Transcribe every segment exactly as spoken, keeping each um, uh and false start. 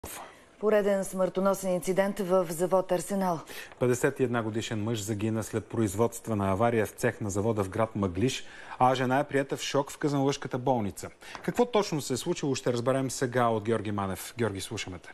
Пореден смъртоносен инцидент в завод Арсенал. петдесет и една годишен мъж загина след производствена авария в цех на завода в град Мъглиж, а жена е приета в шок в казанлъшката болница. Какво точно се е случило, ще разберем сега от Георги Манев. Георги, слушаме те.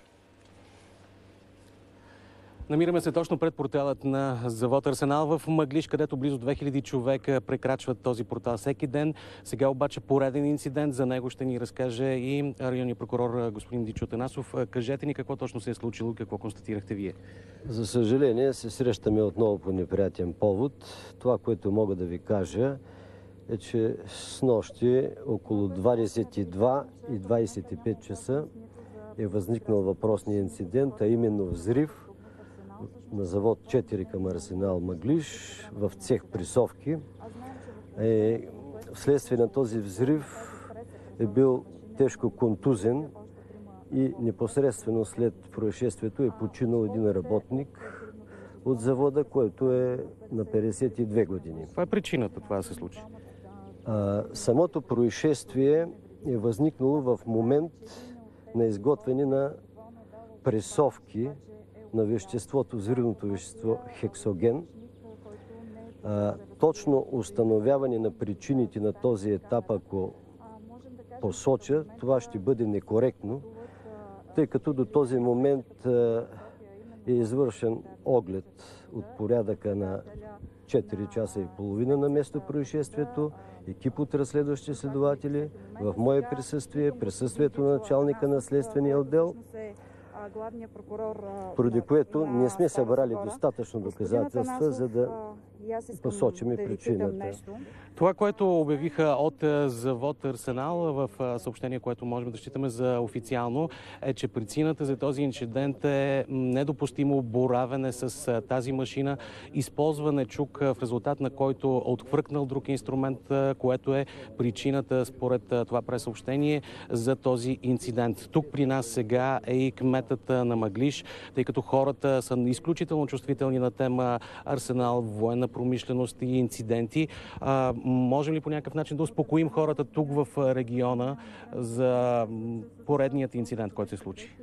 Намираме се точно пред порталът на завод Арсенал в Мъглиж, където близо две хиляди човека прекрачват този портал всеки ден. Сега обаче пореден инцидент. За него ще ни разкаже и районният прокурор господин Дичо Танасов. Кажете ни какво точно се е случило, какво констатирахте вие? За съжаление се срещаме отново по неприятен повод. Това, което мога да ви кажа, е, че снощи около двадесет и два и двадесет и пет часа е възникнал въпросния инцидент, а именно взрив на завод четири към Арсенал Мъглиж в цех пресовки. Е, вследствие на този взрив е бил тежко контузен и непосредствено след происшествието е починал един работник от завода, който е на петдесет и две години. Каква е причината това да се случи? А, самото происшествие е възникнало в момент на изготвяне на пресовки на веществото, взривното вещество хексоген. А, точно установяване на причините на този етап, ако посоча, това ще бъде некоректно, тъй като до този момент а, е извършен оглед от порядъка на четири часа и половина на место происшествието, екип от разследващи следователи, в мое присъствие, присъствието на началника на следствения отдел, поради което не сме събрали достатъчно доказателства, за да посочим причината. Това, което обявиха от завод Арсенал в съобщение, което можем да считаме за официално, е, че причината за този инцидент е недопустимо боравене с тази машина, използване чук, в резултат на който е отхвъркнал друг инструмент, което е причината, според това пресъобщение, за този инцидент. Тук при нас сега е и кметът на Мъглиж, тъй като хората са изключително чувствителни на тема Арсенал, военна промишленост и инциденти. А, можем ли по някакъв начин да успокоим хората тук в региона за поредният инцидент, който се случи?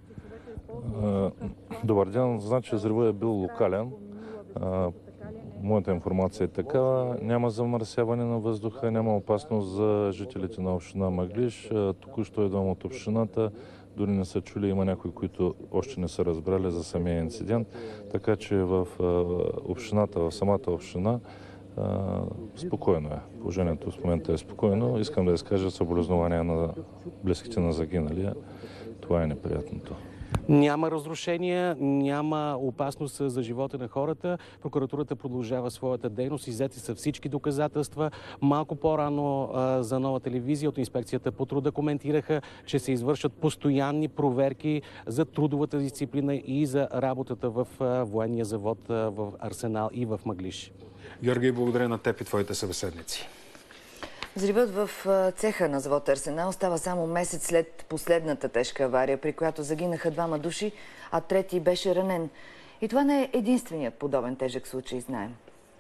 Добър ден. Значи взривът е бил локален. Моята информация е такава. Няма замърсяване на въздуха, няма опасност за жителите на община Мъглиж. Току-що идвам от общината. Дори не са чули, има някои, които още не са разбрали за самия инцидент. Така че в общината, в самата община, спокойно е. Положението в момента е спокойно. Искам да изкажа съболезнования на близките на загиналия. Това е неприятното. Няма разрушения, няма опасност за живота на хората. Прокуратурата продължава своята дейност. Иззети са всички доказателства. Малко по-рано за Нова телевизия от инспекцията по труда коментираха, че се извършат постоянни проверки за трудовата дисциплина и за работата в военния завод в Арсенал и в Мъглиж. Георги, благодаря на теб и твоите събеседници. Взривът в цеха на завод Арсенал става само месец след последната тежка авария, при която загинаха двама души, а трети беше ранен. И това не е единственият подобен тежък случай, знаем.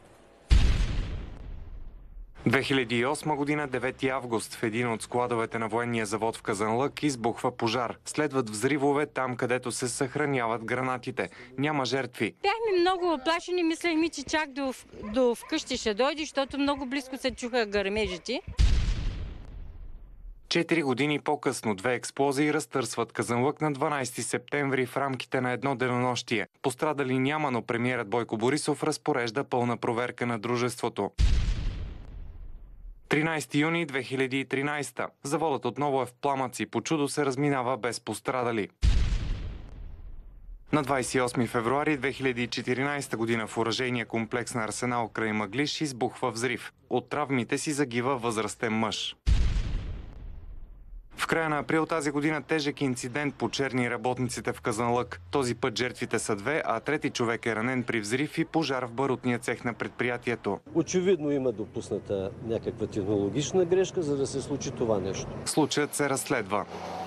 две хиляди и осма година, девети август, в един от складовете на военния завод в Казанлък избухва пожар. Следват взривове там, където се съхраняват гранатите. Няма жертви. Бяхме много оплашени, мислехме, че чак до, до вкъщи ще дойде, защото много близко се чуха гърмежите. Четири години по-късно две експлозии разтърсват Казанлък на дванадесети септември в рамките на едно денонощие. Пострадали няма, но премиерът Бойко Борисов разпорежда пълна проверка на дружеството. тринадесети юни две хиляди и тринадесета. Заводът отново е в пламъци. По чудо се разминава без пострадали. На двадесет и осми февруари две хиляди и четиринадесета година в оръжейния комплекс на Арсенал край Мъглиж избухва взрив. От травмите си загива възрастен мъж. В края на април тази година тежък инцидент почерни работниците в Казанлък. Този път жертвите са две, а трети човек е ранен при взрив и пожар в барутния цех на предприятието. Очевидно има допусната някаква технологична грешка, за да се случи това нещо. Случаят се разследва.